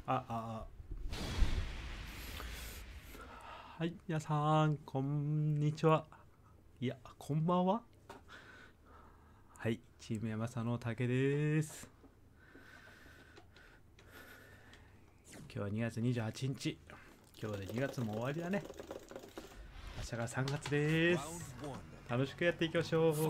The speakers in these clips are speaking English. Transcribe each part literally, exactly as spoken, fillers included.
あ、あ、はい、皆さん、こんにちは。いや、こんばんは。はい、チーム山佐の竹です。今日はにがつにじゅうはちにち。今日でにがつも終わりだね。明日がさんがつです。楽しくやっていきましょう。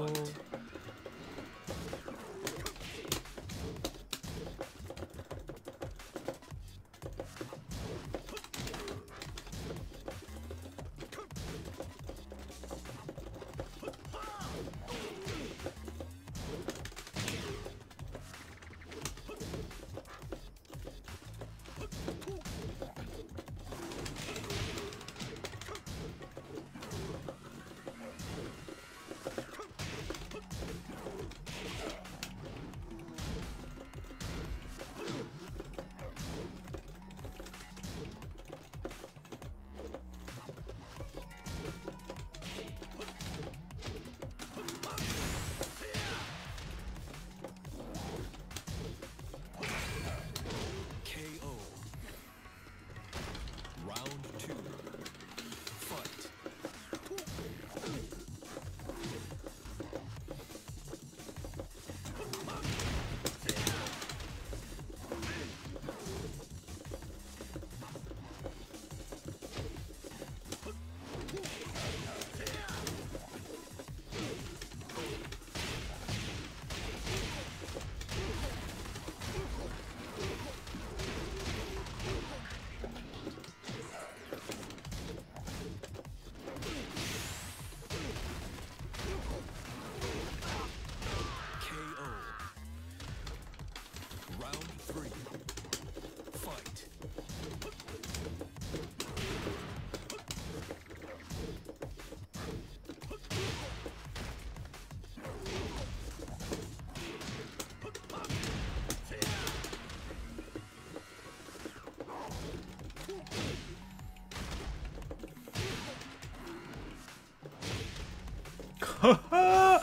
はは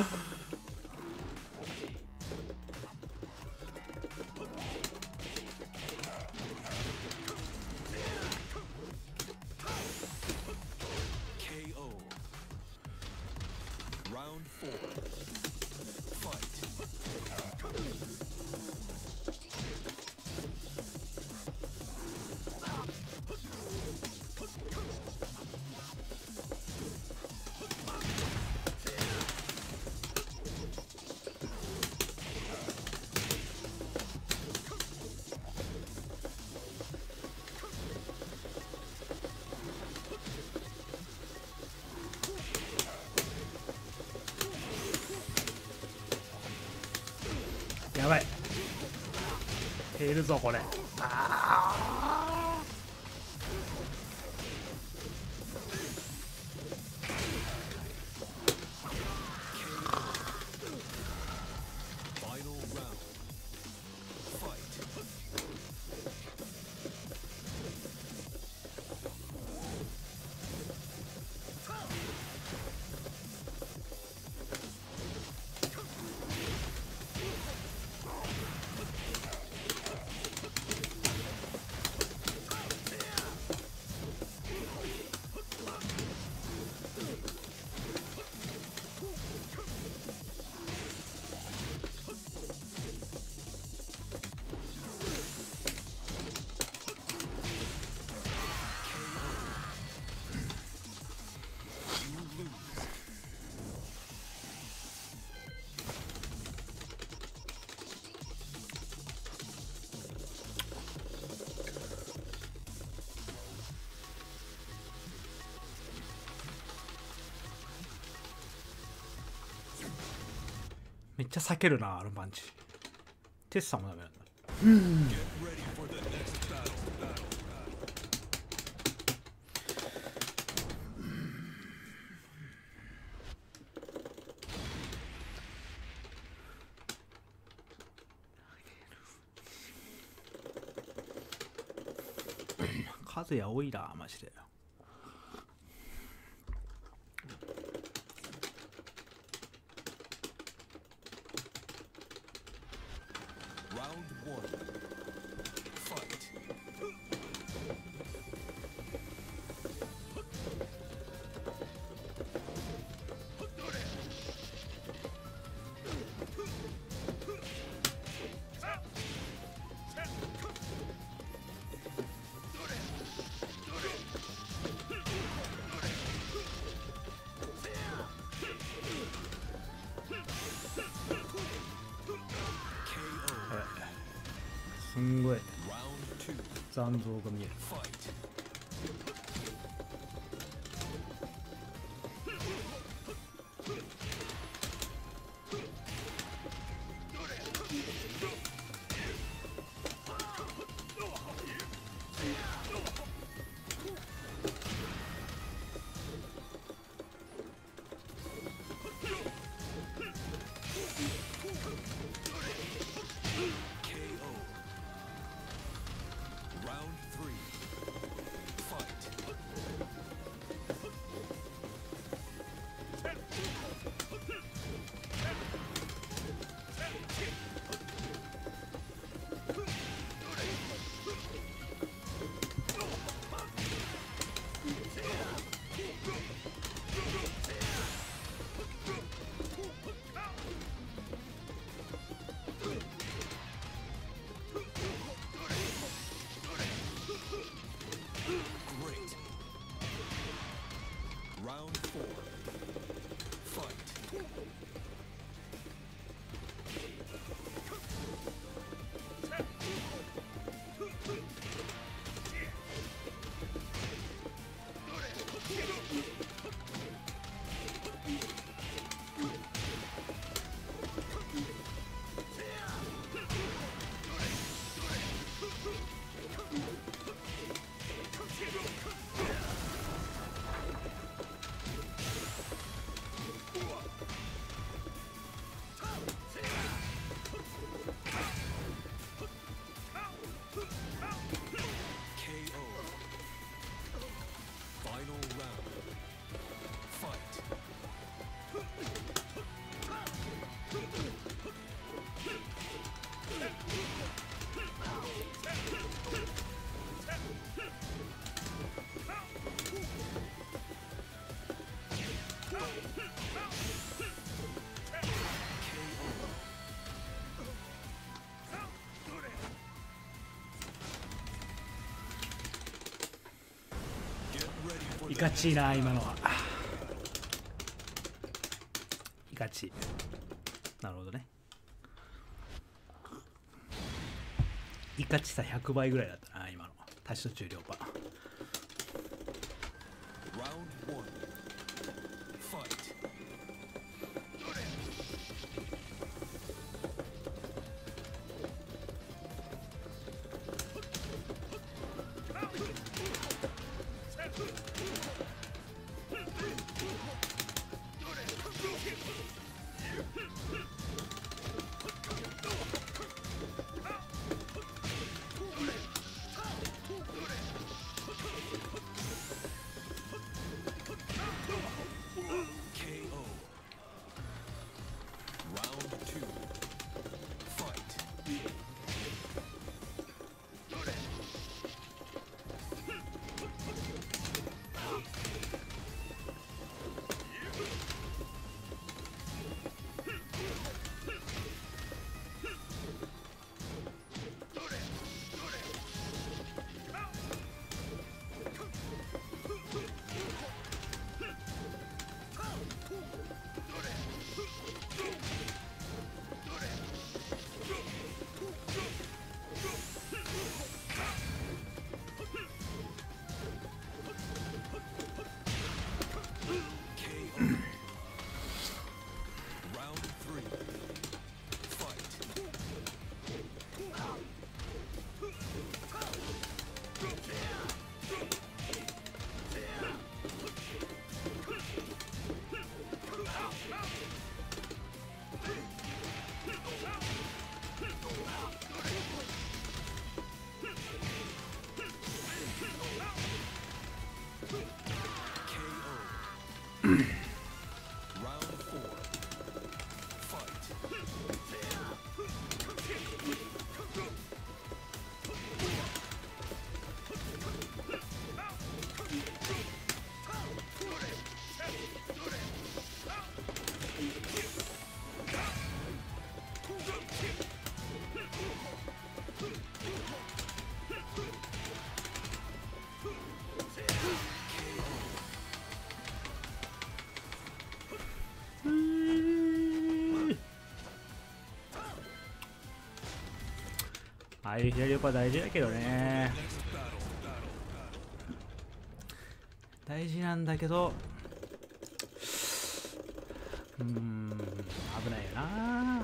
やばい、減るぞこれ。あめっちゃ避けるな、あのパンチ。テスさんもダメなんだ。数や多いな、マジで。 Round one. Fight. すんごい残像が見える。いかちいな今のは。いかちい。なるほどね。いかちさひゃくばいぐらいだったな今の。足しと重量パ。 ああいう左横は大事だけどね。大事なんだけど、うーん、危ないよな。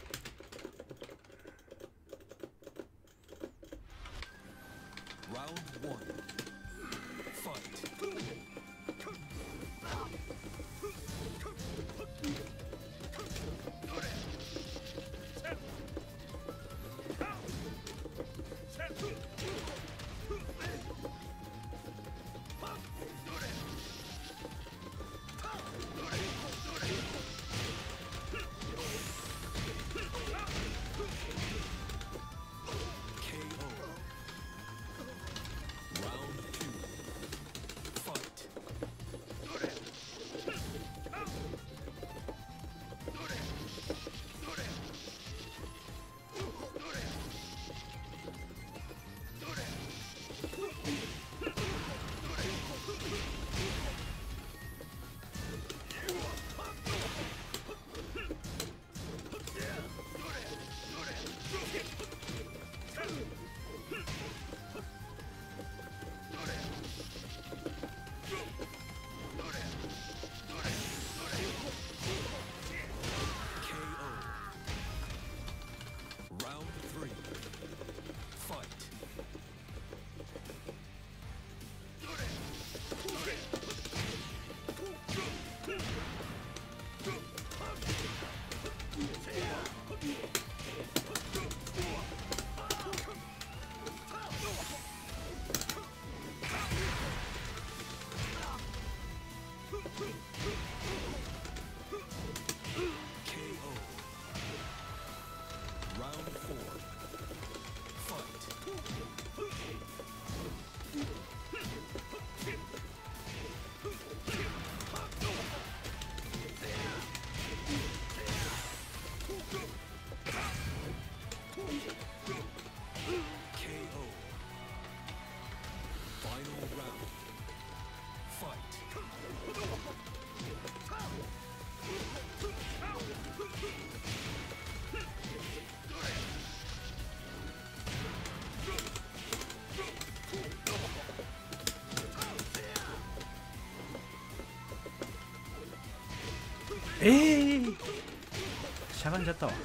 ええー、しゃがんじゃったわ。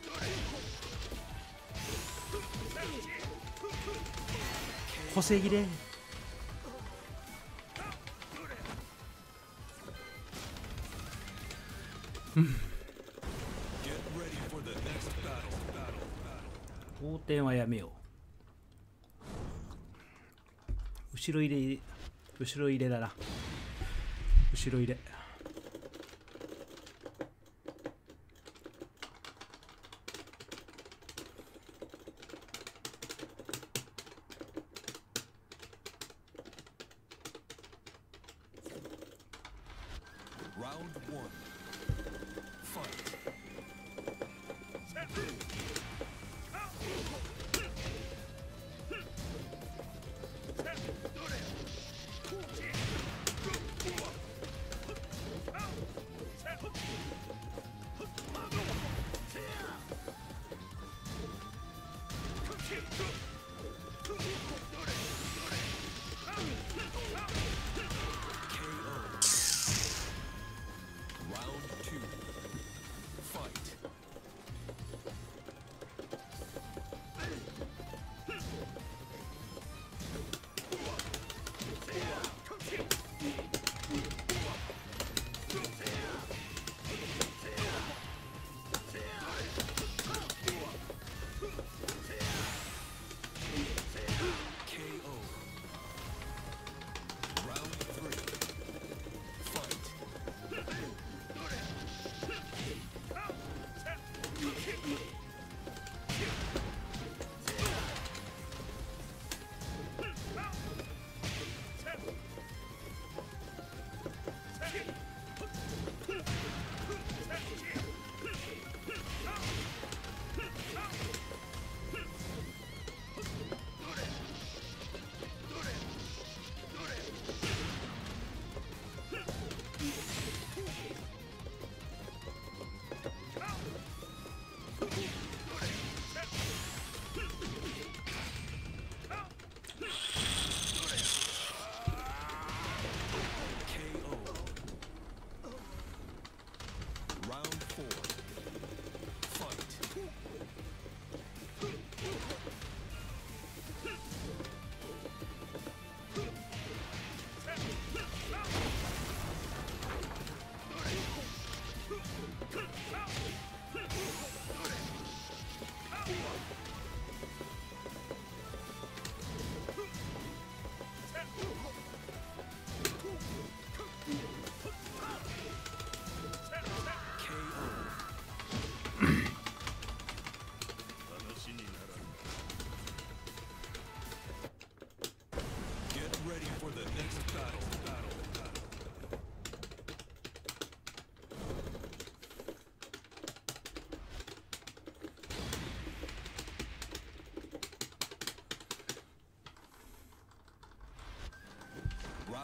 補正切れ。うん。横転はやめよう。後ろ入れ、後ろ入れだな。後ろ入れ。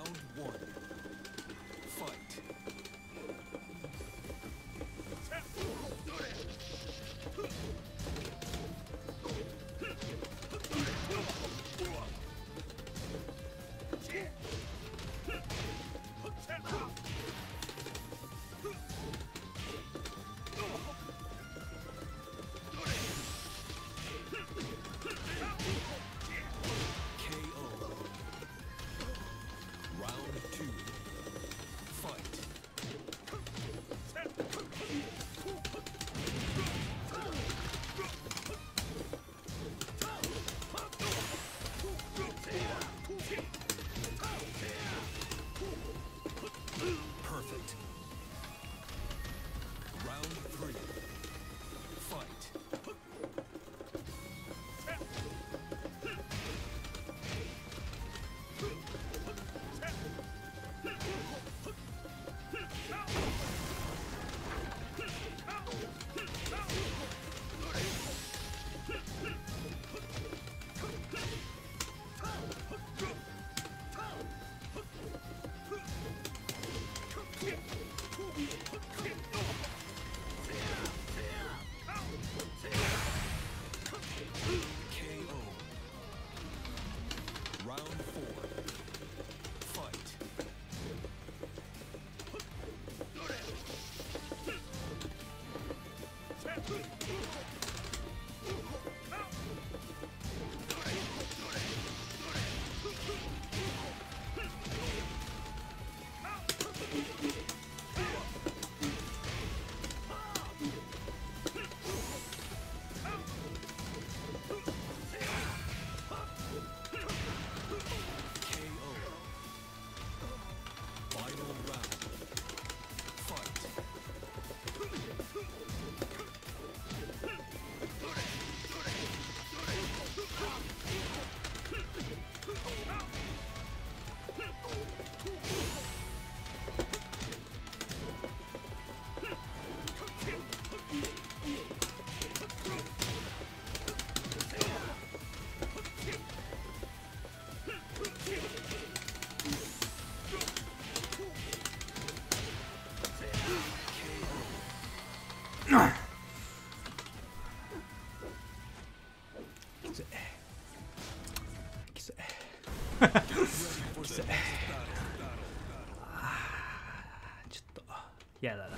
ちょっとやだな。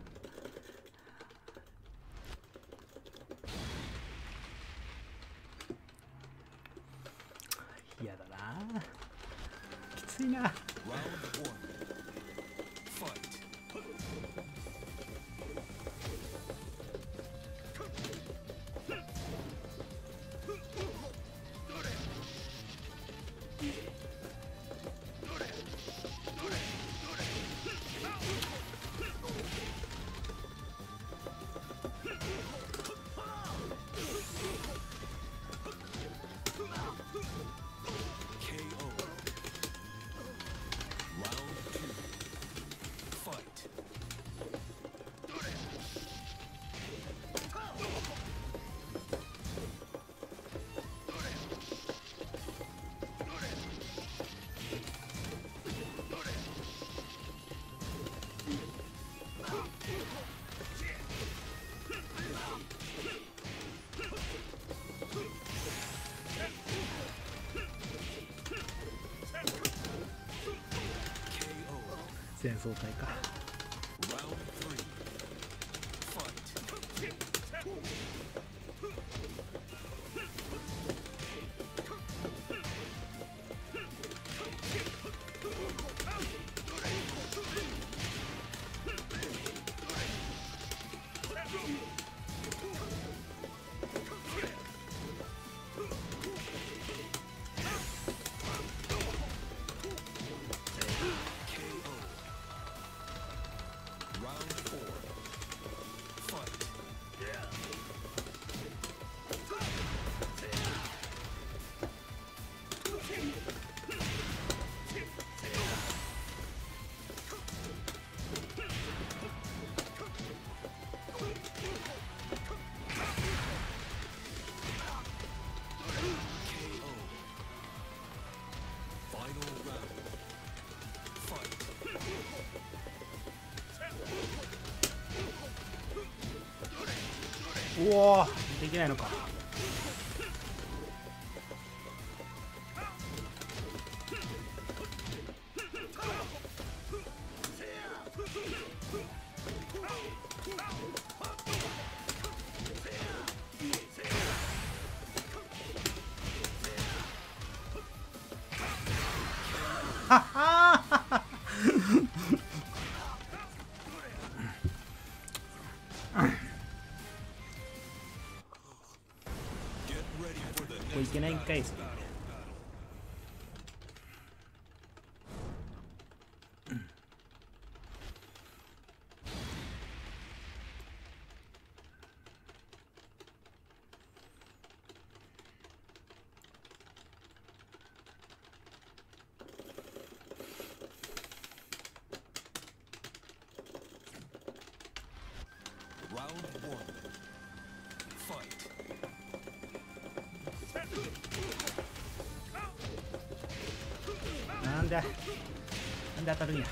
やだな。きついな。戦争隊か。 うわできないのか。はっはーこれいけないんかい。それなんでなんで当たるんや。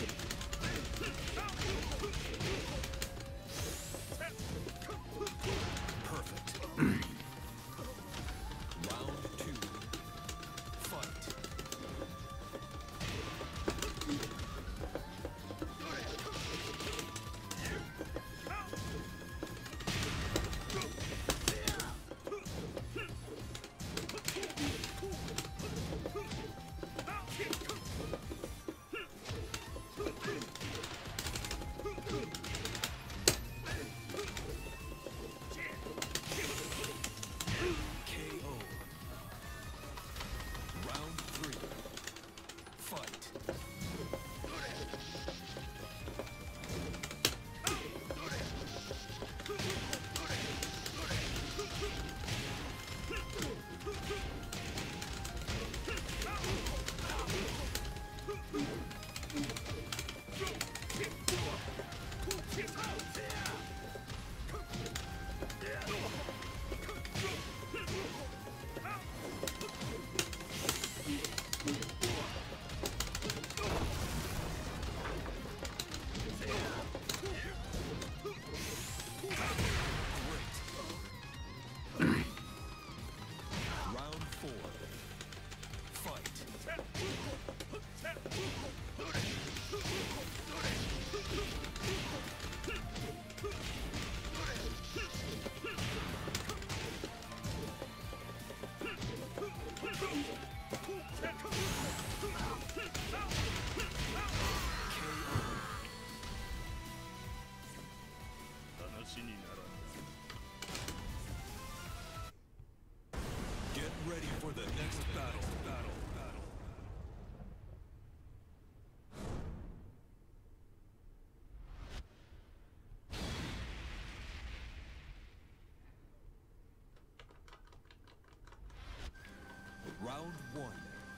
Round one.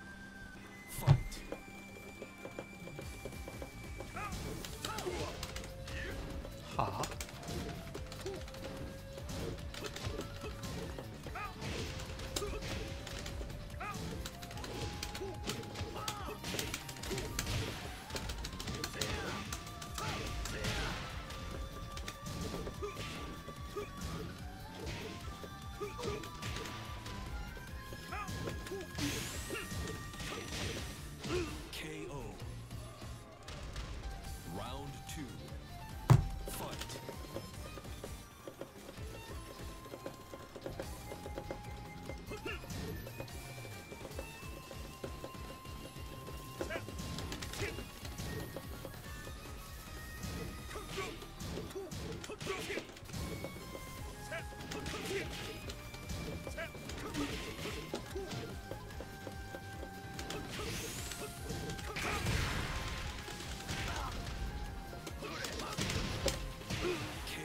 Fight. はあ。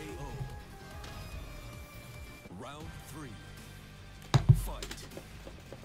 Round three. Fight.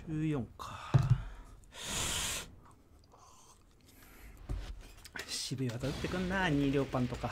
じゅうよんか。渋い技打ってくんな、に両パンとか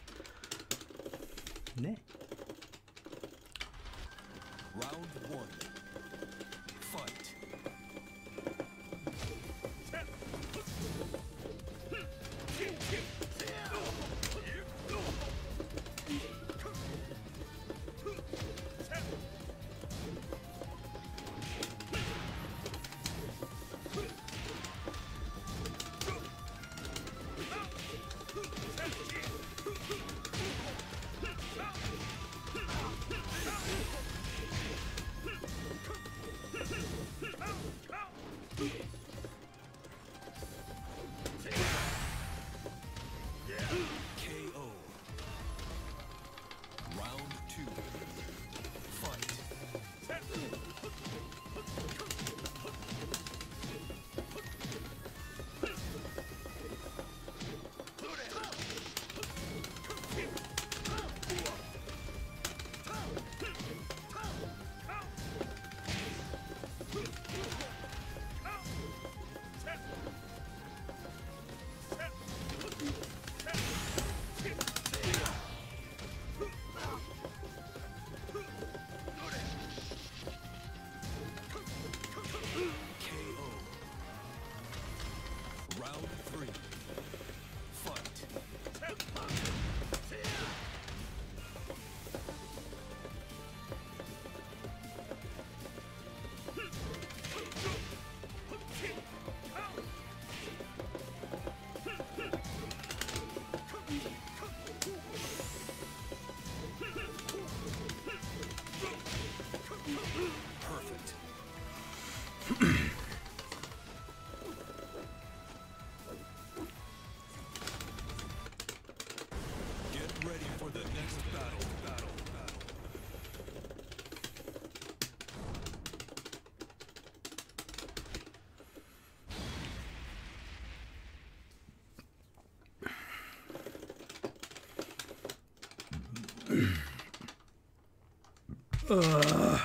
ね。Uh.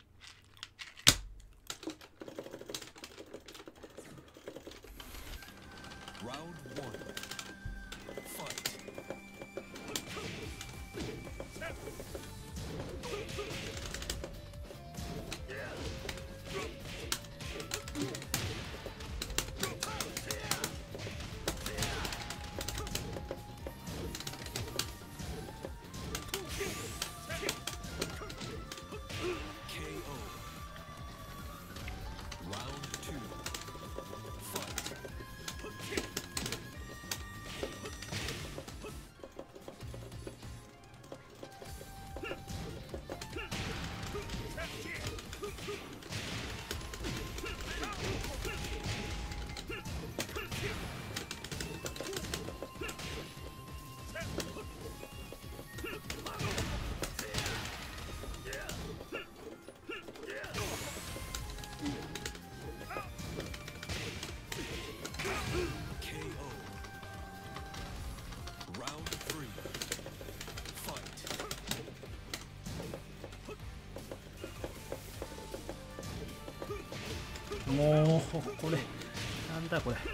Round one. Fight. Round もうこれなんだこれ。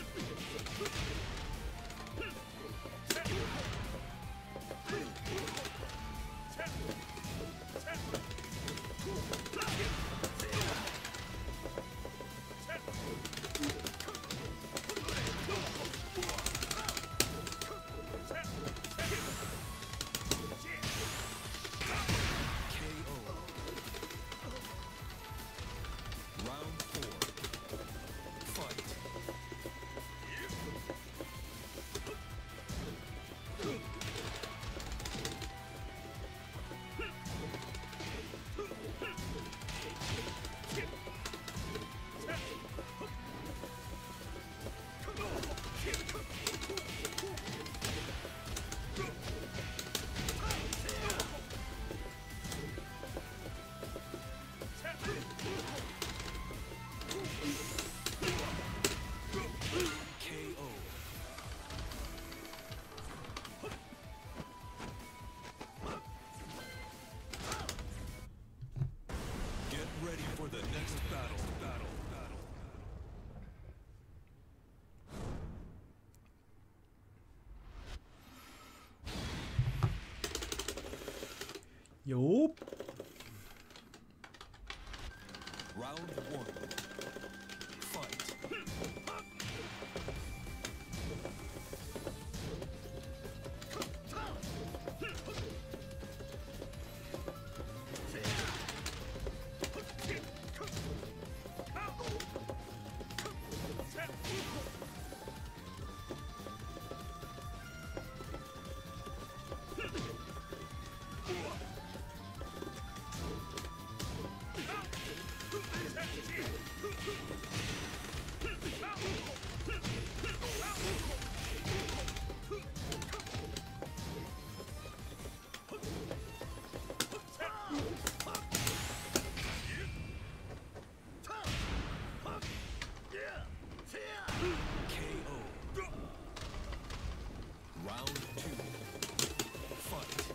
Ready for the next battle. Battle. よーっ。 Round one. Fight. K O. Round two. Fight.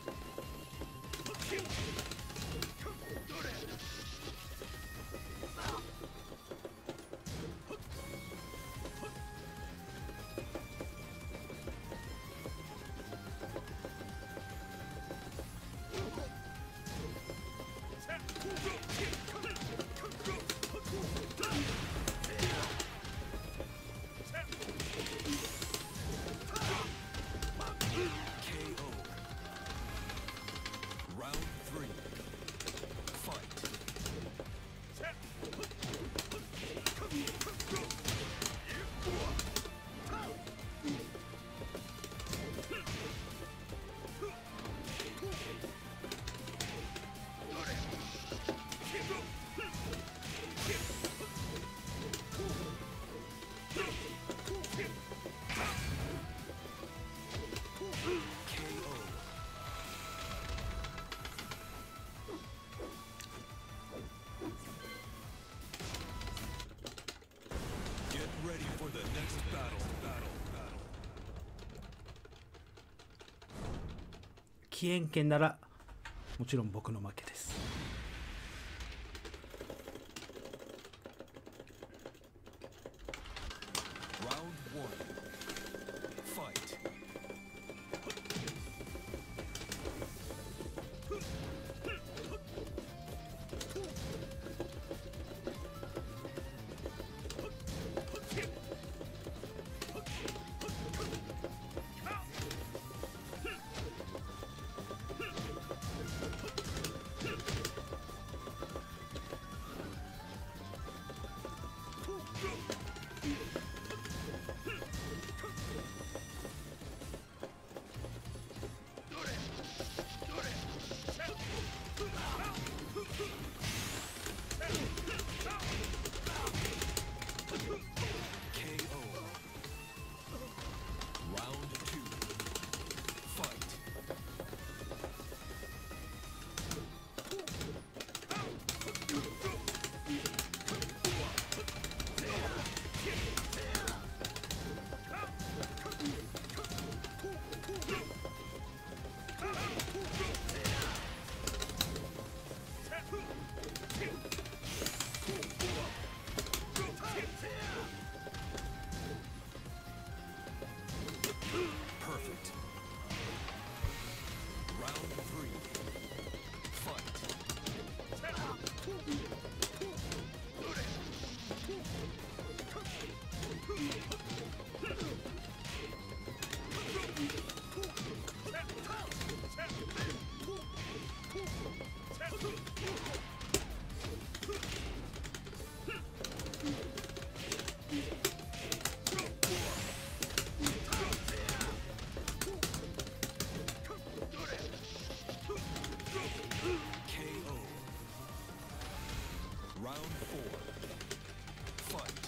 K O. Round three. Fight. K O. Get ready for the next battle. Battle. Battle. 起源権ならもちろん僕の負けです。 Round one. Fight. K O. Round two. Fight. Perfect. Round three. Fight. K O. Round four. Fight.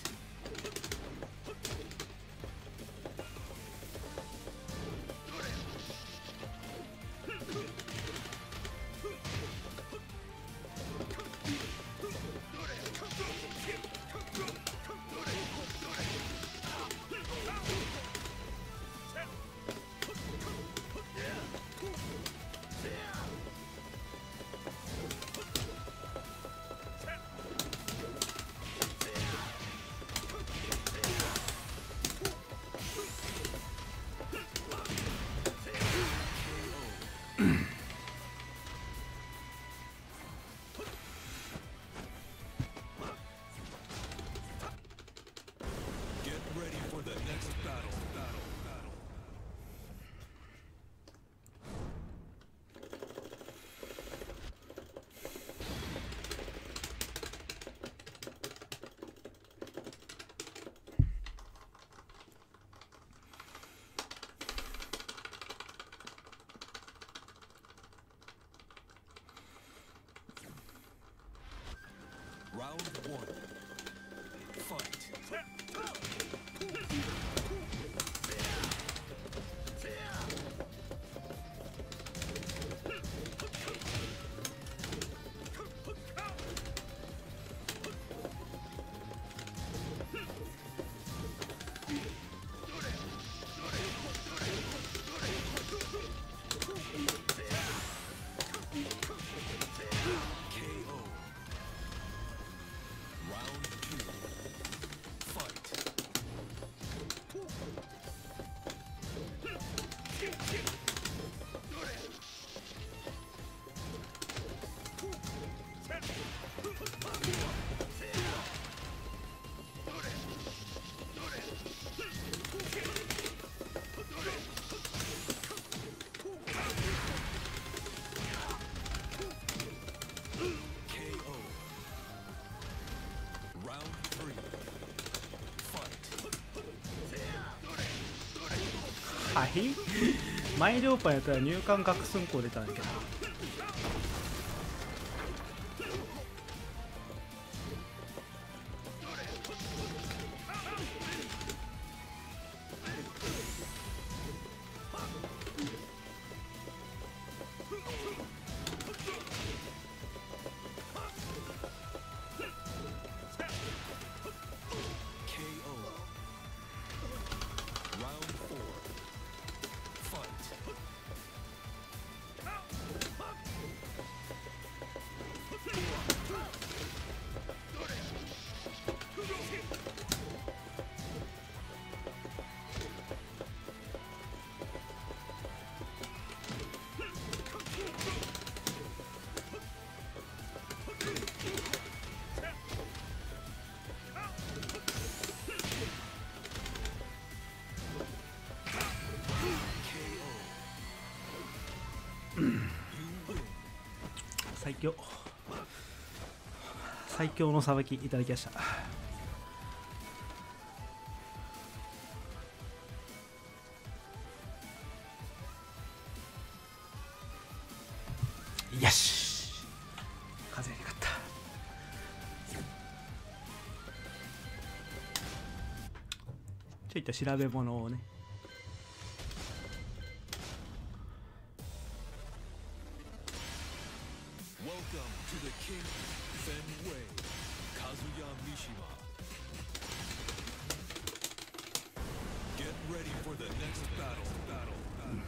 Round one. Fight. はい、前両パンやったら入管学寸法出たんだけど、最強最強のさばきいただきました。よし、風よかった。ちょいと調べ物をね。 Welcome to the King Fenway, Kazuya Mishima. Get ready for the next battle. Battle. Battle.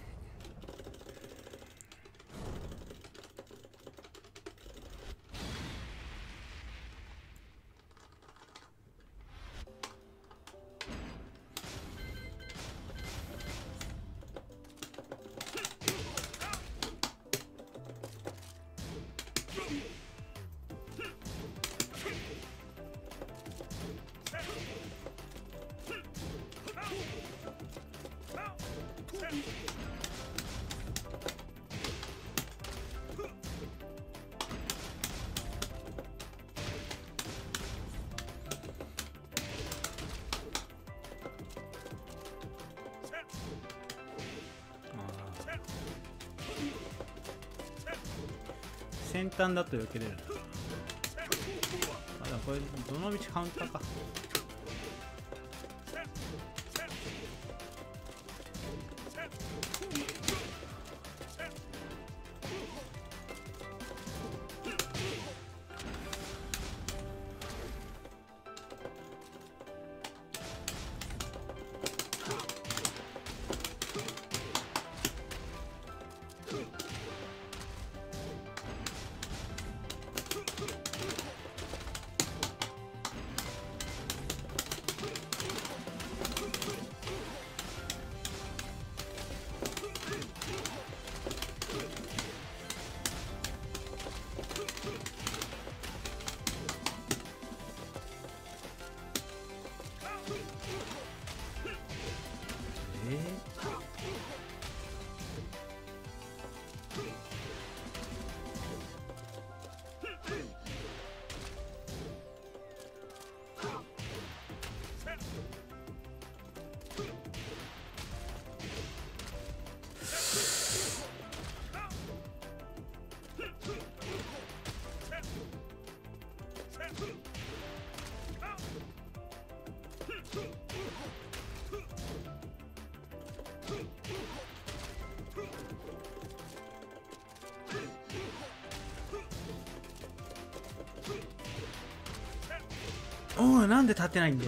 先端だと避けれる。あ、でもこれどの道カウンターか。 おい、なんで立てないんだよ。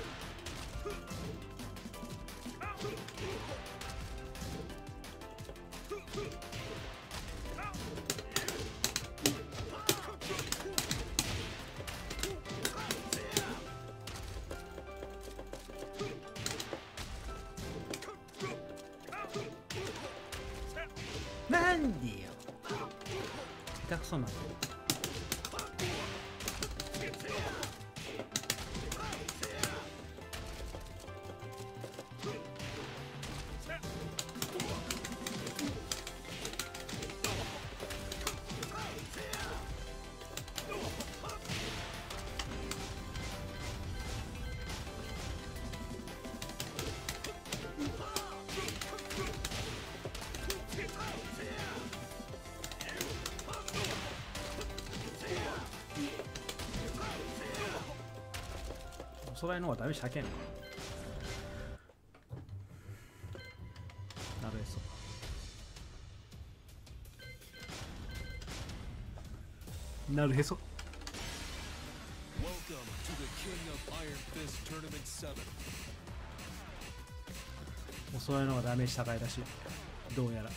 なんでよ。下手くそなんだよ。おそらいの方がダメージ高いのかな。なるへそ。なるへそ。 Welcome to the King of Iron Fist Tournament seven. おそらいの方がダメージ高いらしい。どうやら。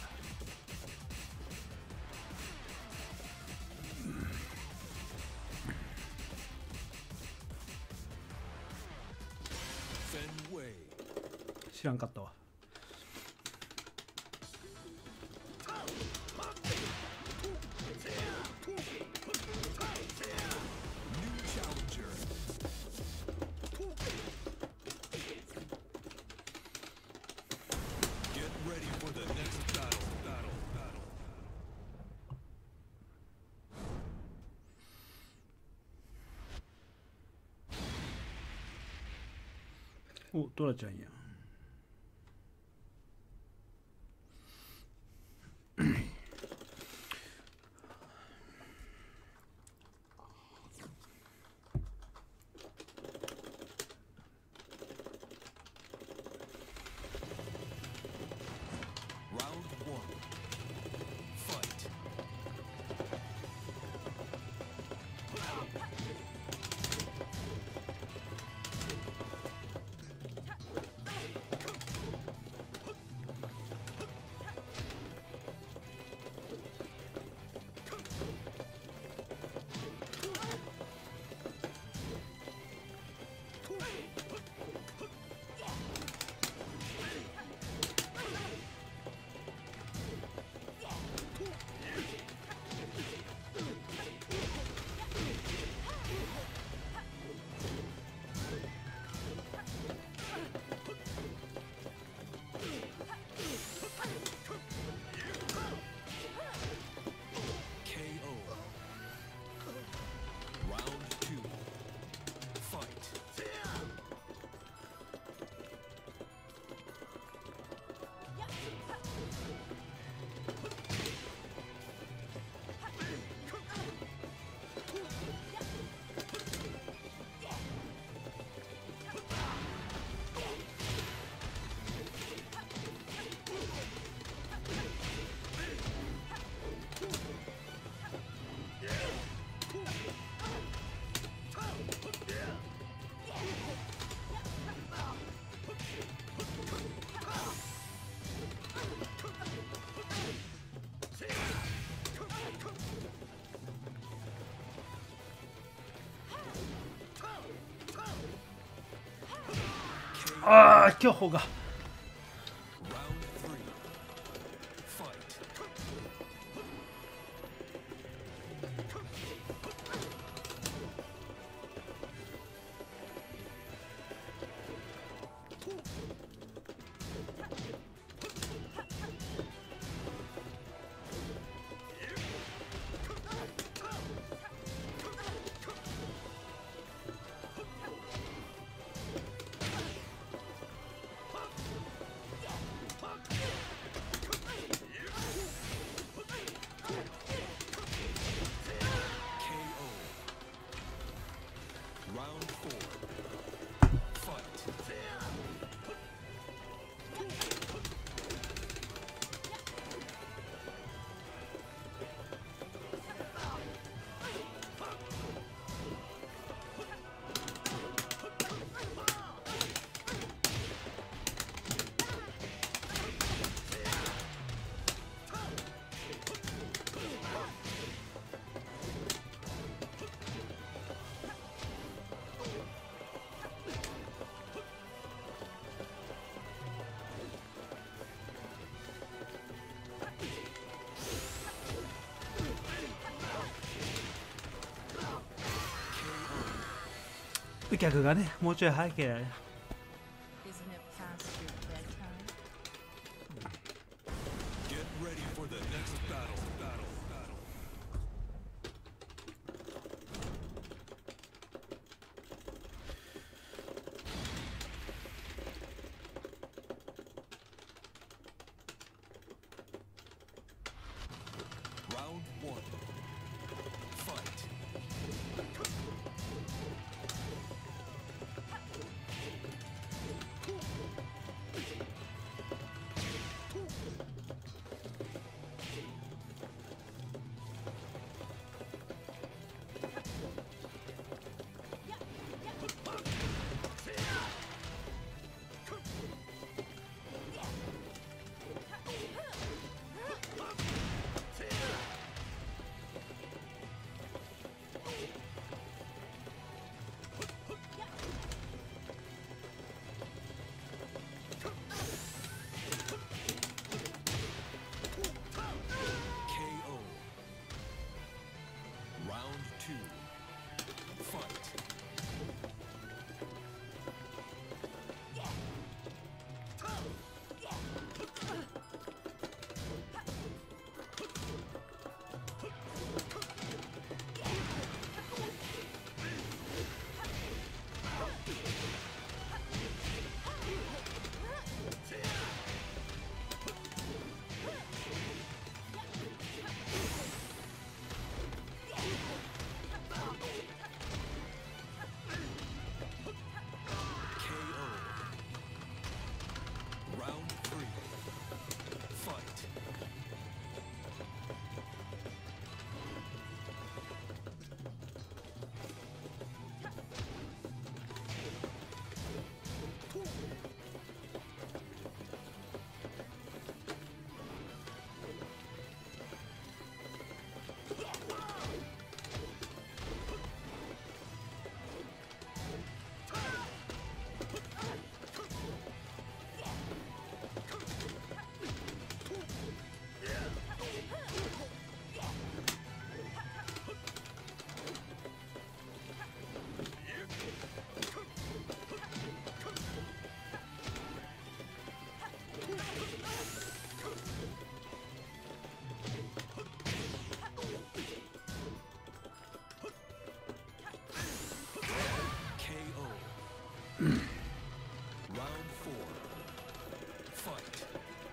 Fenway. 知らんかったわ。 New challenger. Get ready for the next battle. Battle. Battle. お、トラちゃんや。 Round one. Fight. K O. Round two. Fight. K O. ああ、巨峰が。 Round three. Fight. K O. Round four. Fight. 顧客がねもうちょい早ければね。 Isn't it past your bedtime? Get ready for the next battle. Battle. Battle. Round one. Fight. K O. Round two. Fight. K O. Round three. Fight. K O. Round four. Fight.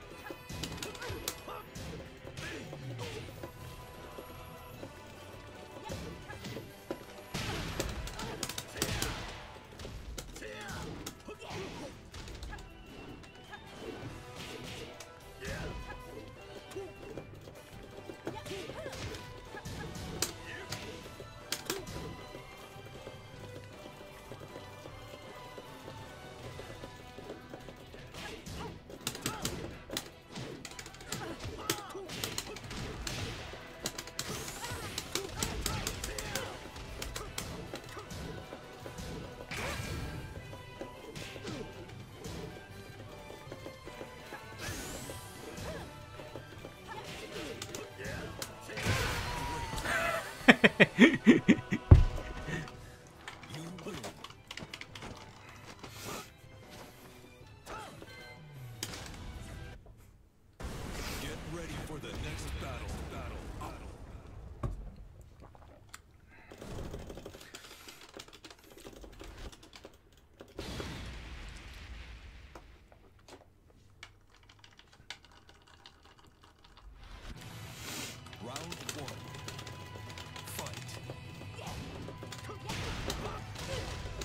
You win. Get ready for the next battle. Battle. Battle. Round one. Fight.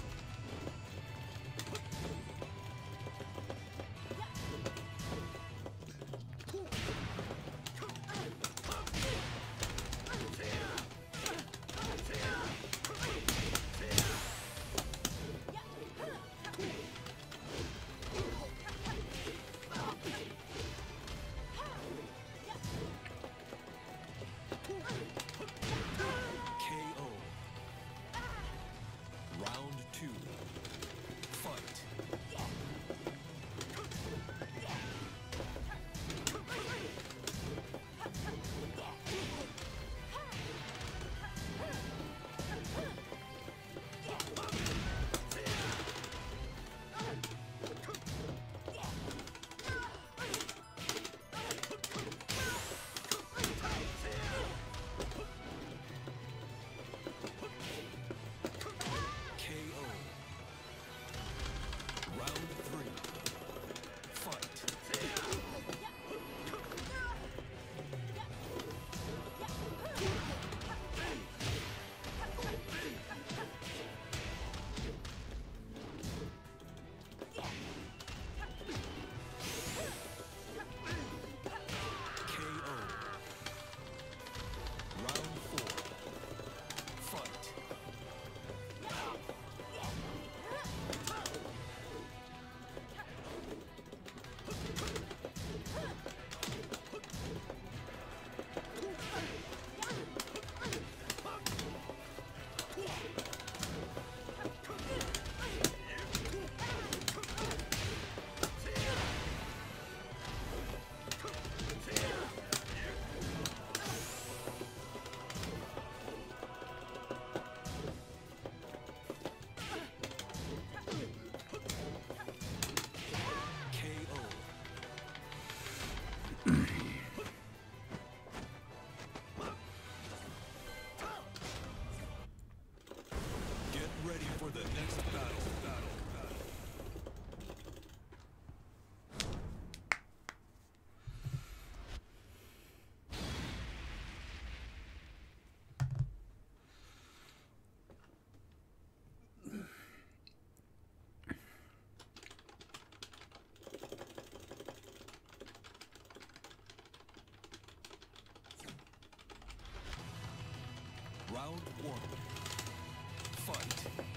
ready for the next battle. Battle. Battle. Round one. Fight.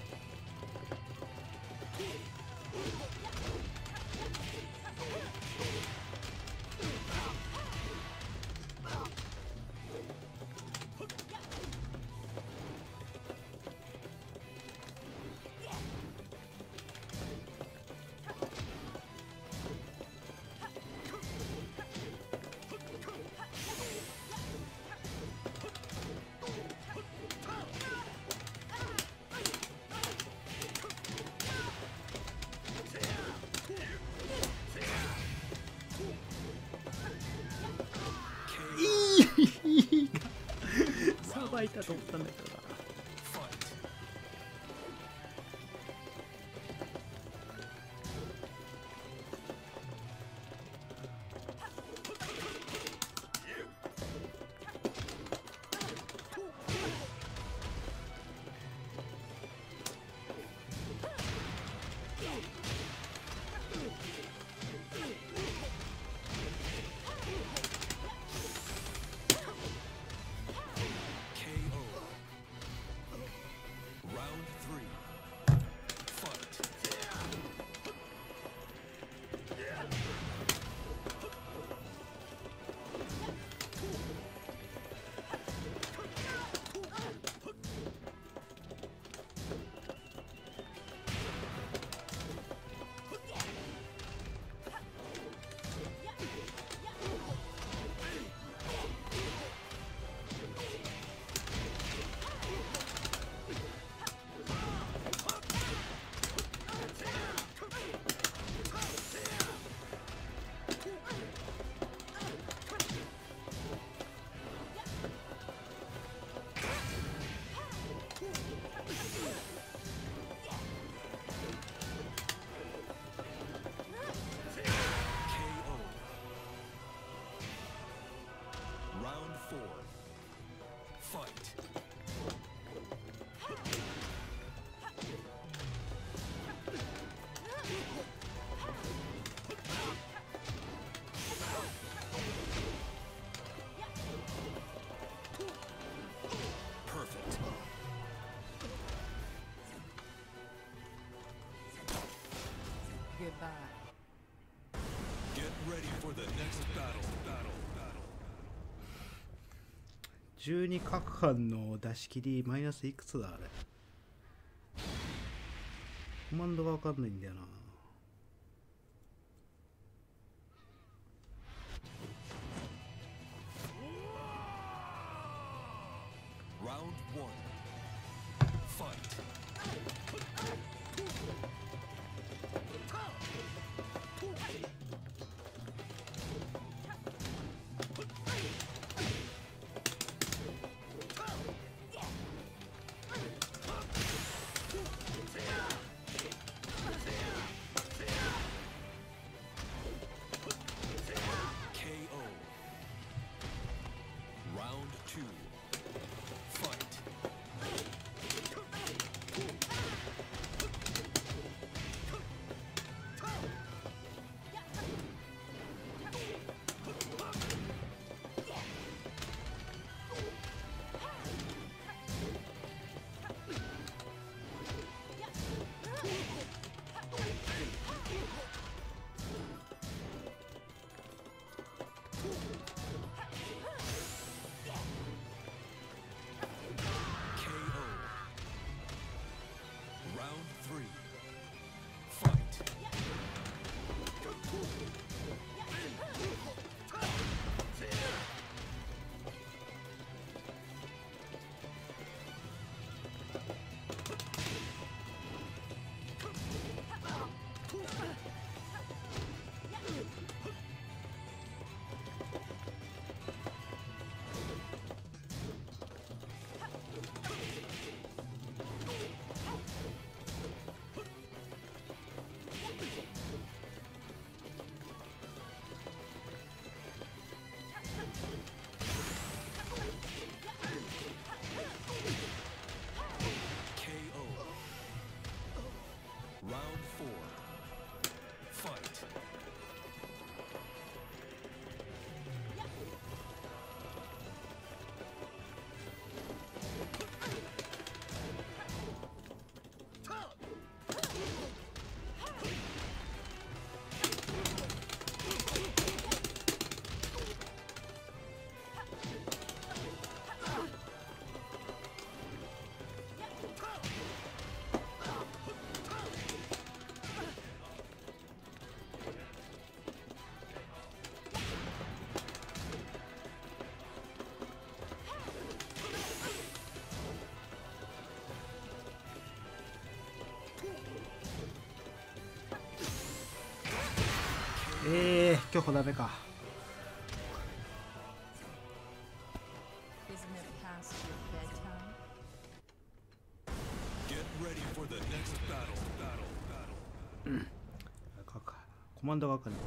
さばいたと思ったんだけどな。 Goodbye. Get ready for the next battle. Battle. Battle. じゅうに角半の出し切りマイナスいくつだあれ。コマンドがわかんないんだよな。 Round one. Fight. えー、今日ダメか。 Isn't it past your bedtime? Get ready for the next battle. Battle. Battle. かかコマンドがわかんない。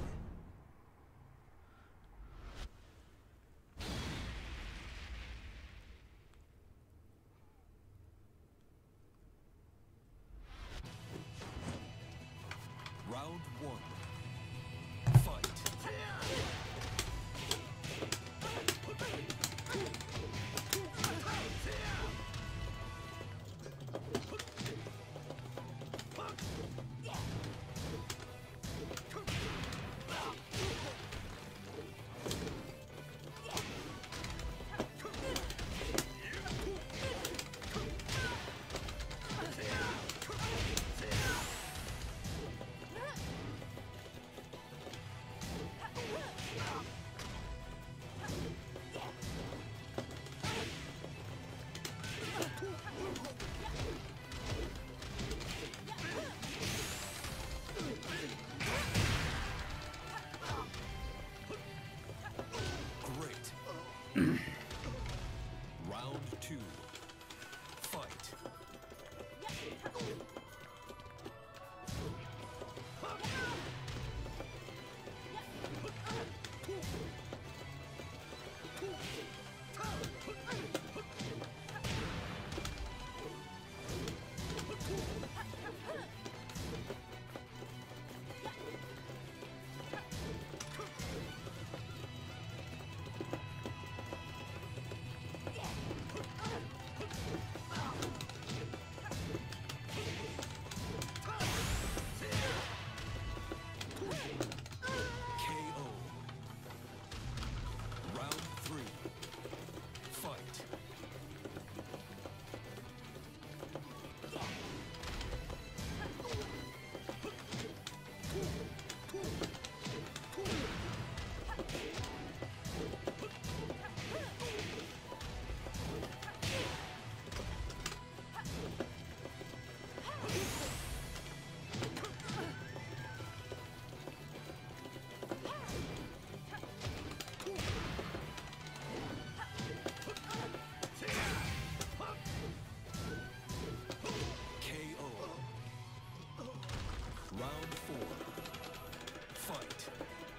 Round one. Fight. Round two. Fight. K O. Round three. Fight. K O. Round four. Fight.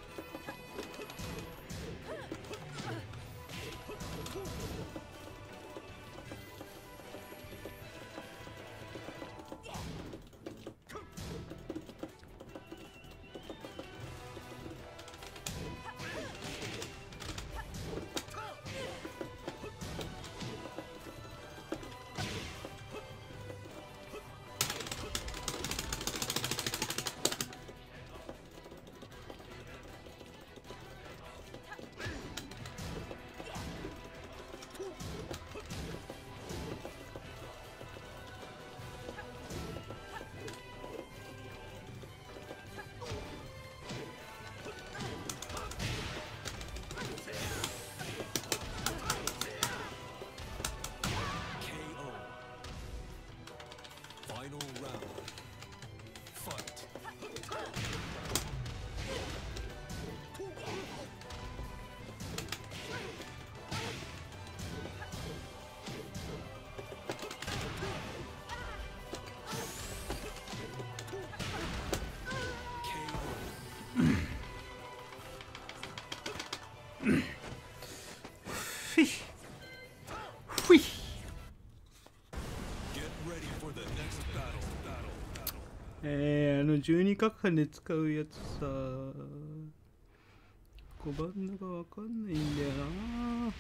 K O. Final round. Fight. K O. ふいふい Get ready for the next battle. Battle. Battle. えー、あのじゅうに角半で使うやつさ、ごばんのがわかんないんだよな。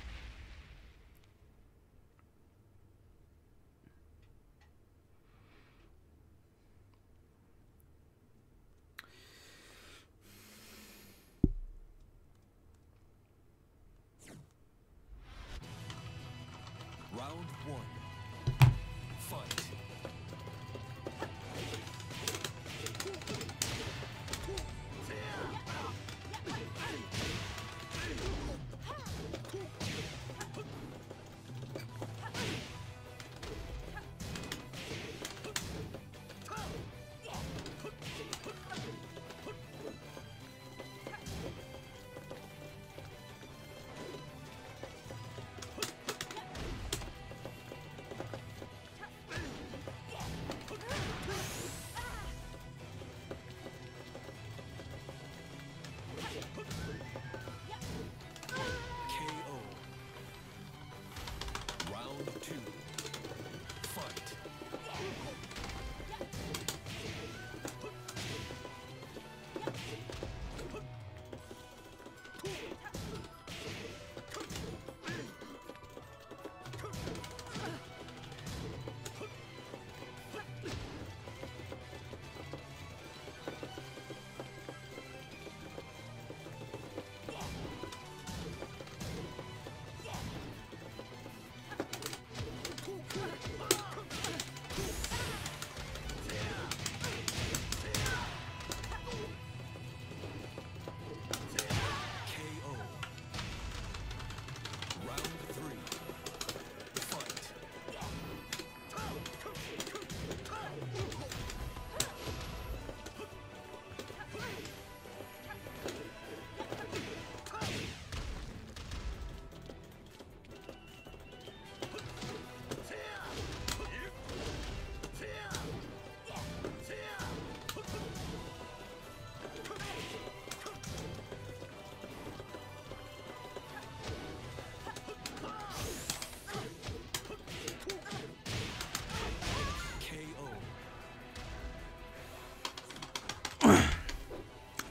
Round one. Fight.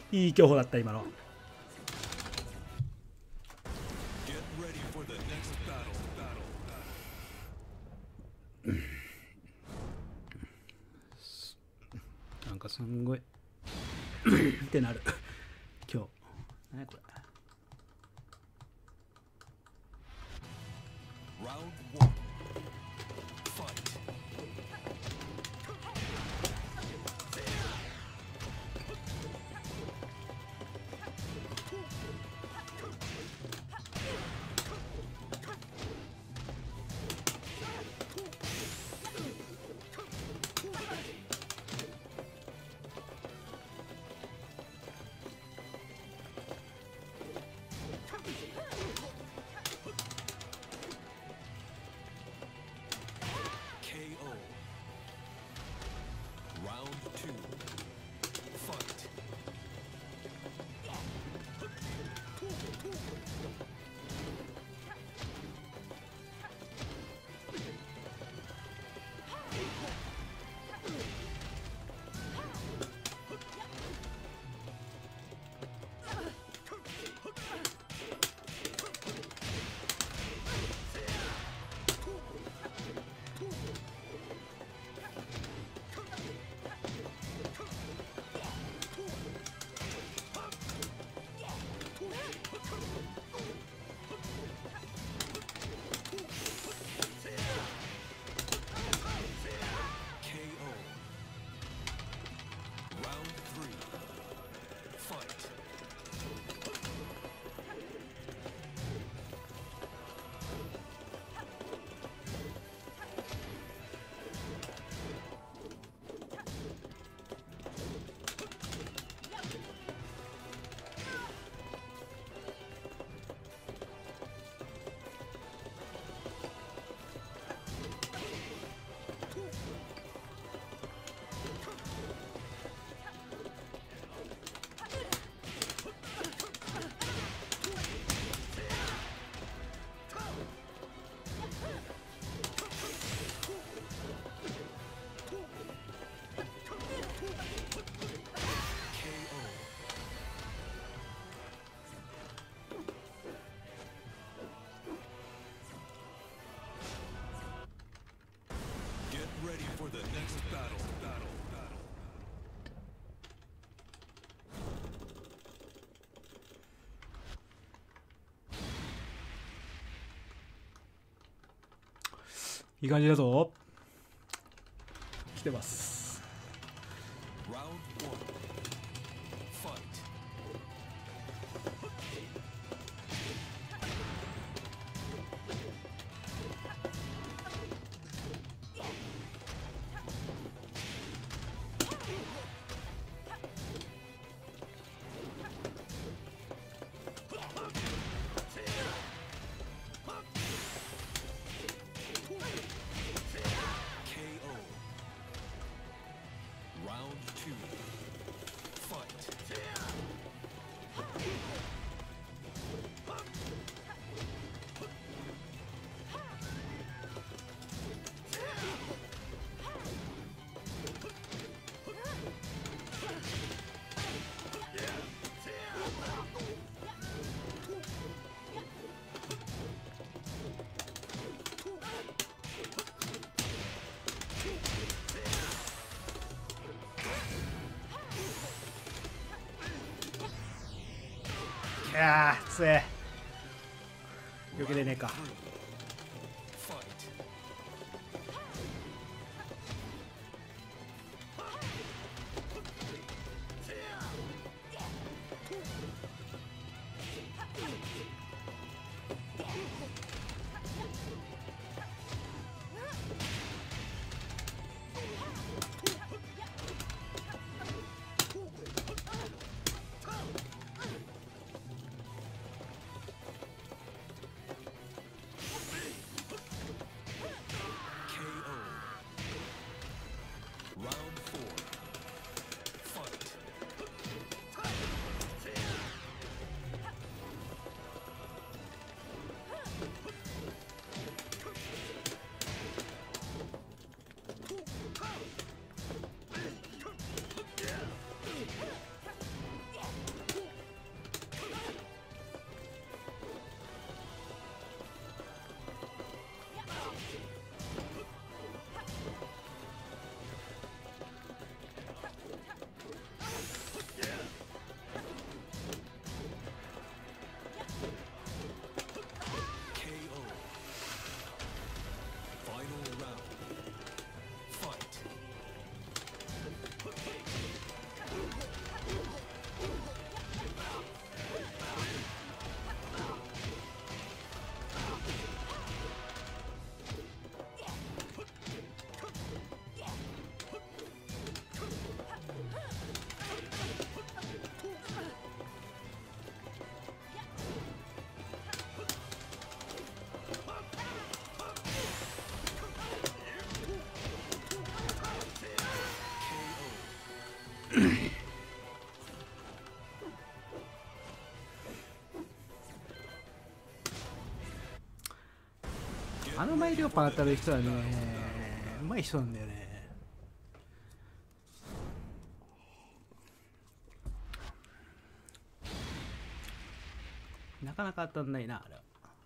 いい競歩だった今の。 Get ready for the next battle. Battle. なんかすんごいってなる今日。何これ。 Round one. Fight. K O. Round two. Fight. K O. Round three. Fight. K O. Get ready for the next battle. Battle. Battle. いい感じだぞ。来てます。 Round one. Fight. K O. Round two. Fight. いやーつえ。よけれねえか。 Fight. あのマイリオパン当たる人はね、うまい人なんだよね。なかなか当たんないな、あれは。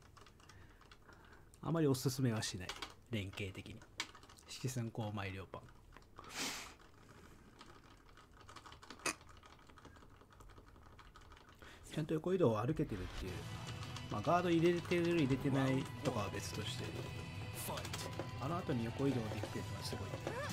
あまりおすすめはしない。連携的に。七三高マイリオパン。ちゃんと横移動を歩けてるっていう。まあ、ガード入れてる入れてないとかは別として、あの後に横移動できてるのはすごい。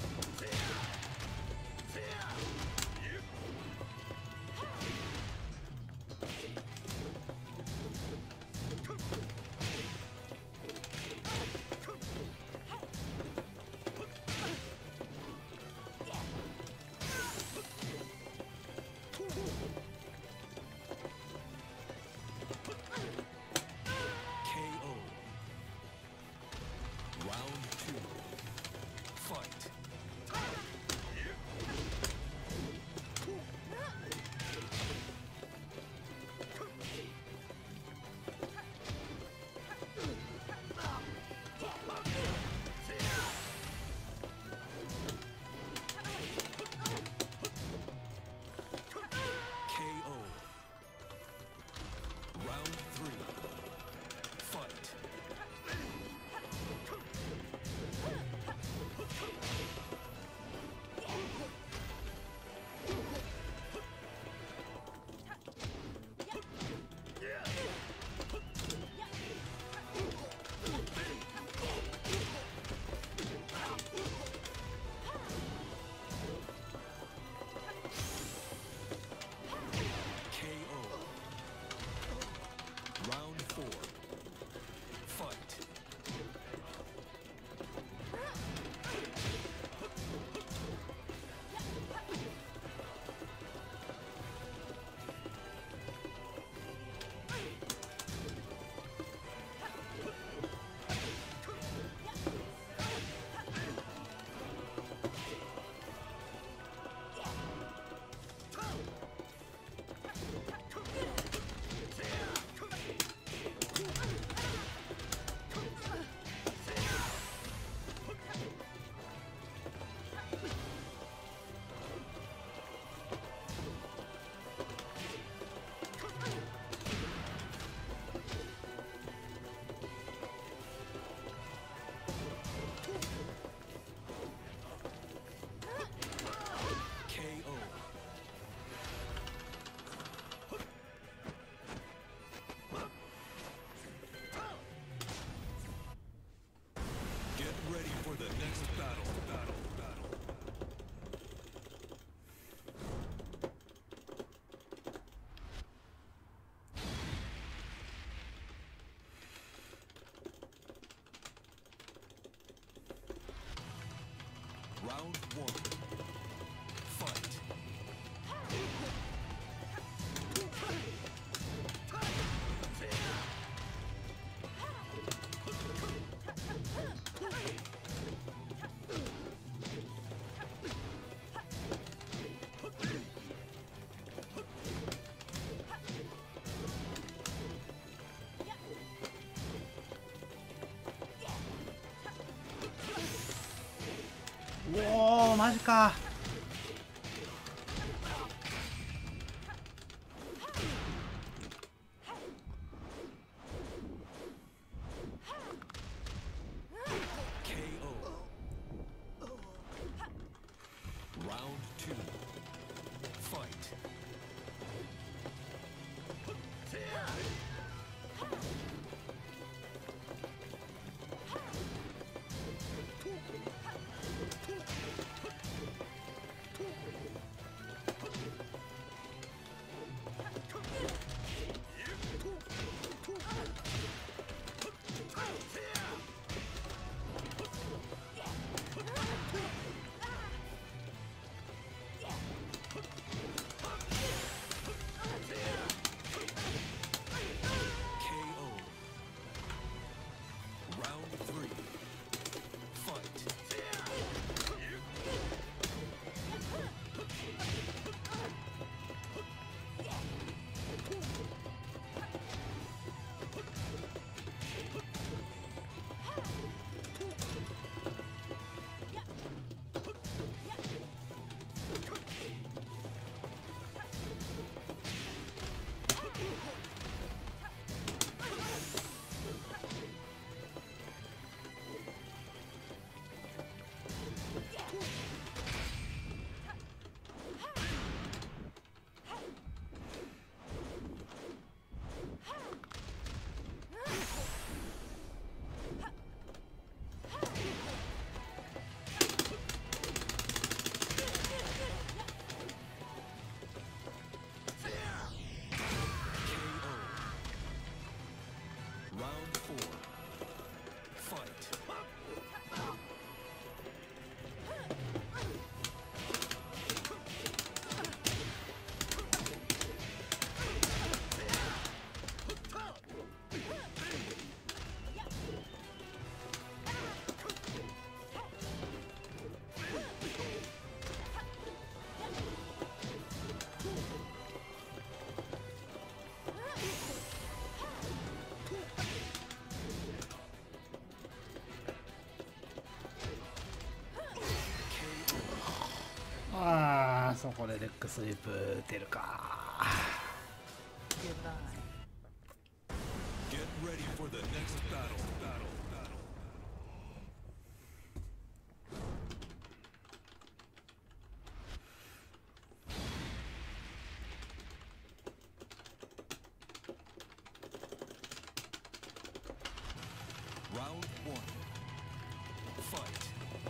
Round one. Fight. おおマジか。 そこでレックスイープ出るか。 Goodbye. Get ready for the next battle. Battle. Battle. Round one. Fight.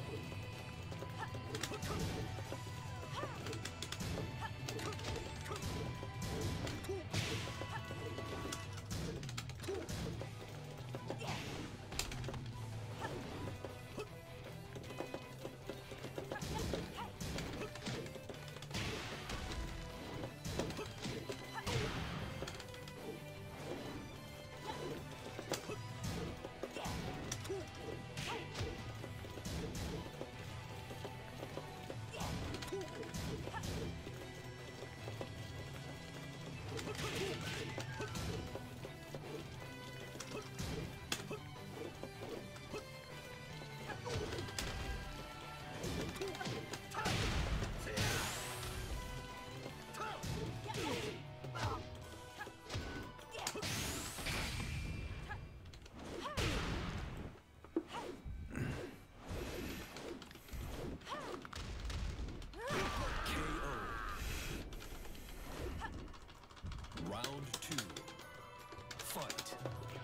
Round two. Fight.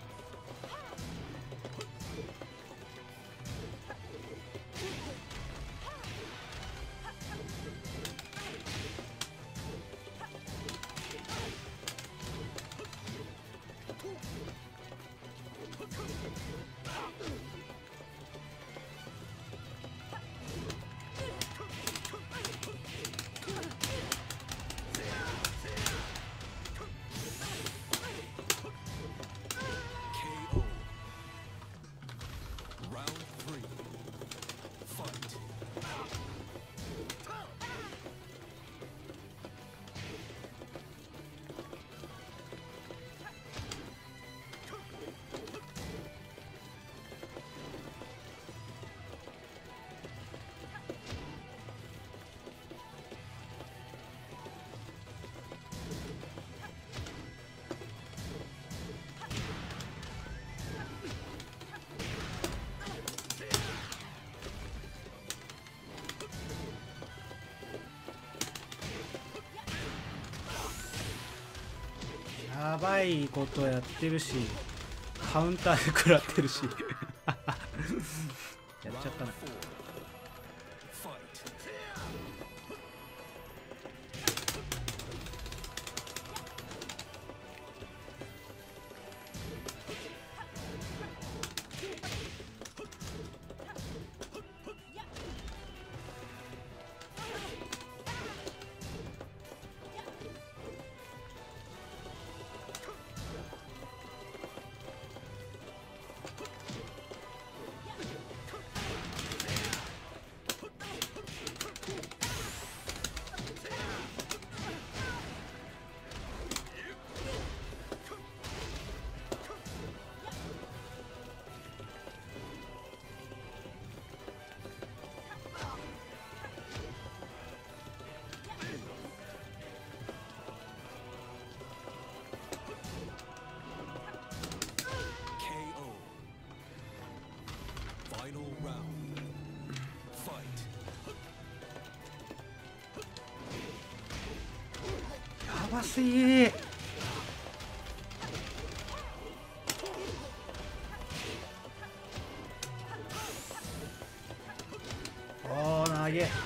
やばいことやってるし、カウンターで食らってるしやっちゃったな。Final round. Fight. やばすぎ。おー、投げ。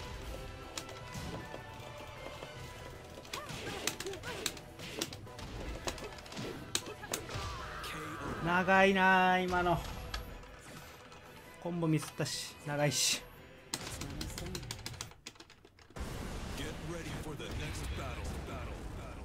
長いなー、今のコンボミスったし、長いし。 Get ready for the next battle. Battle. Battle.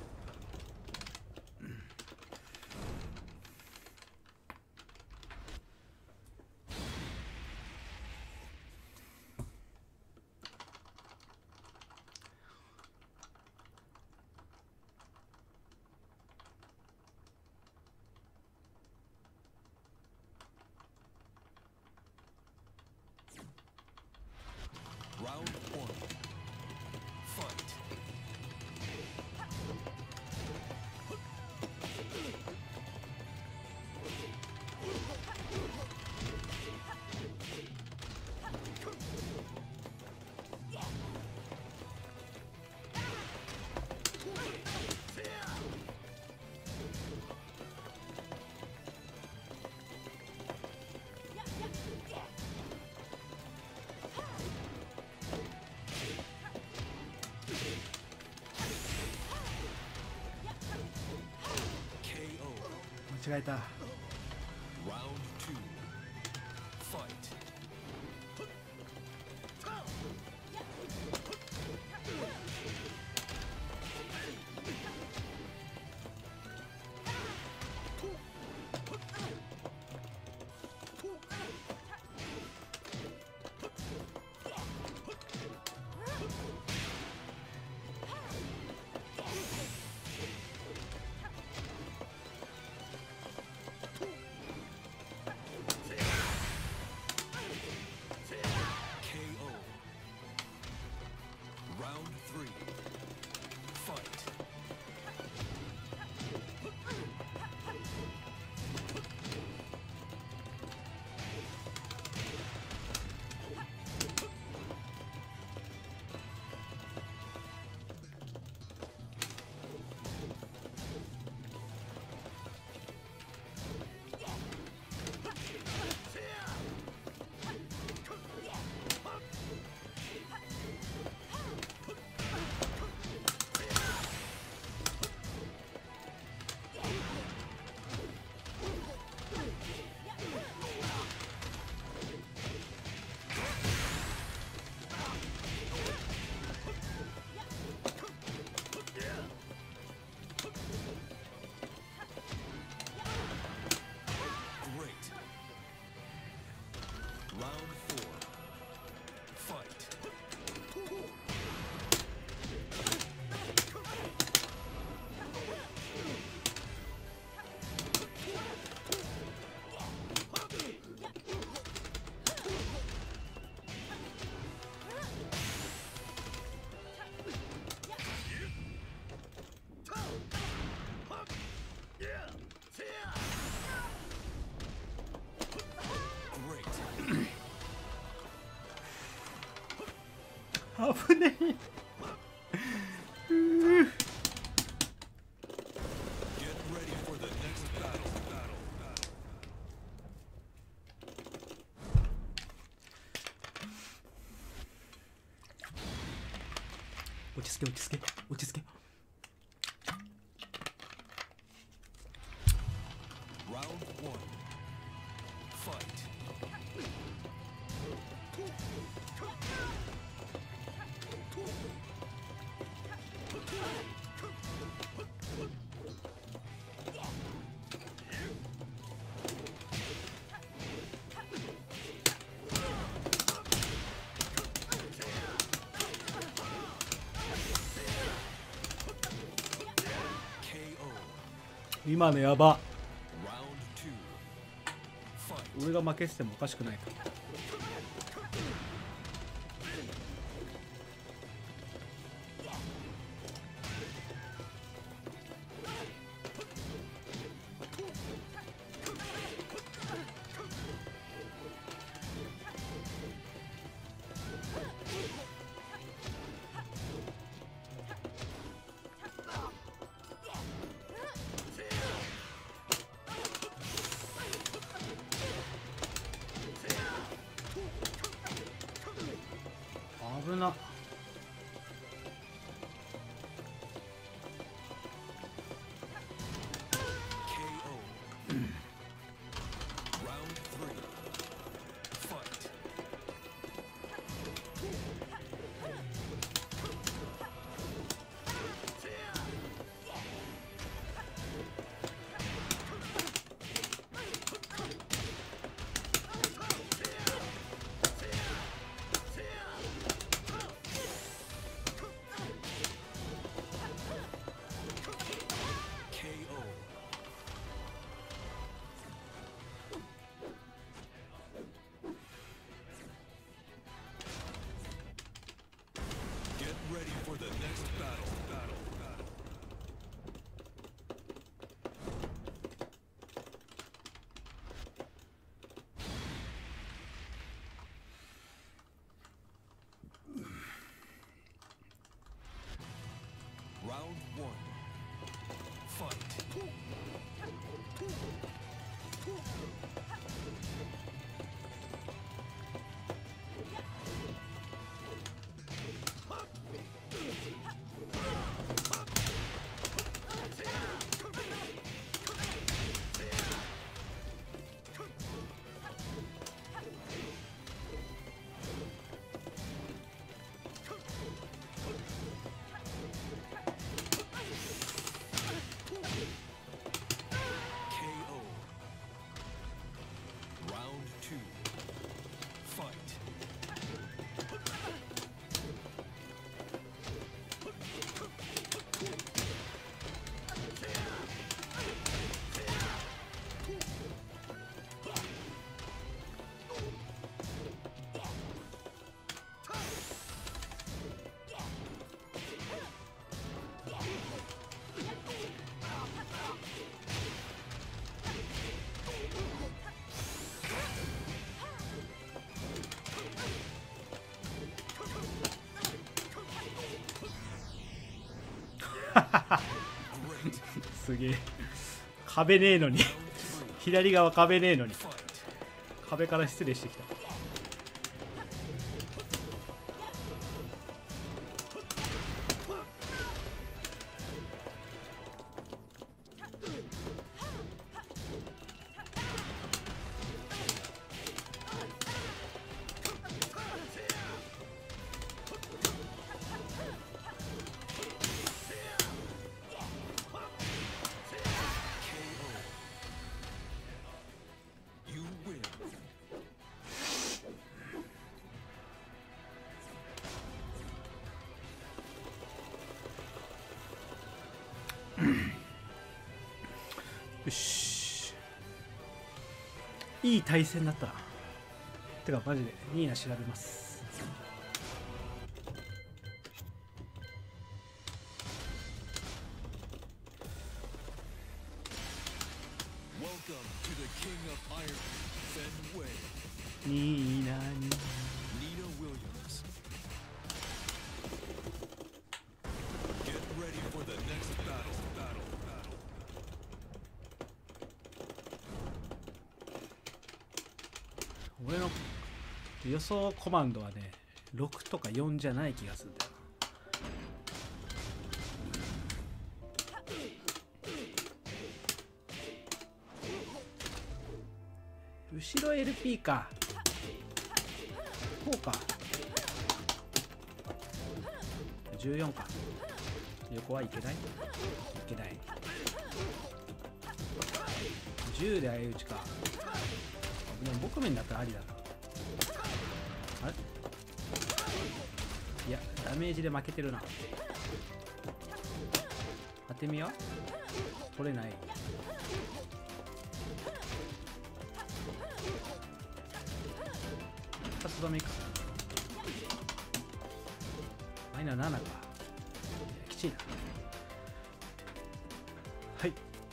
Round one. Fight. 間違えた。 Round two. Fight. 危ねえ。 Get ready for the next battle. Battle. Battle. 落ち着け落ち着け落ち着け。 Round one. Fight. K O. 今のやば。 Round two. Fight. 俺が負けててもおかしくないか。 危な。 K O. Round three. Fight. K O. Get ready for the next battle. Battle. Battle. Round one. Fight. すげえ。壁ねえのに左側壁ねえのに壁から失礼してきた。 You win. よし、いい対戦だったな。てかマジでニーナ調べます。 Welcome to the King of Iron, Ben Wei, ニーナに Nina Williams. Get ready for the next battle. Battle. Battle. 俺の予想コマンドはねろくとかよんじゃない気がするんだよな。後ろ エルピー か。こうか。じゅうよんか。横はいけないいけない。じゅうで相打ちか。でも僕面だったらありだな。あれいや、ダメージで負けてるな。当てみは取れない。二つ止めか。マイナーななか。きちいな。はい。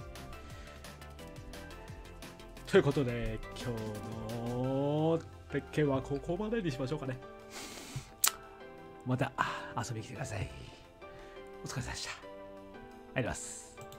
ということで、今日の鉄拳はここまでにしましょうかね。また遊びに来てください。お疲れ様でした。ありがとうございます。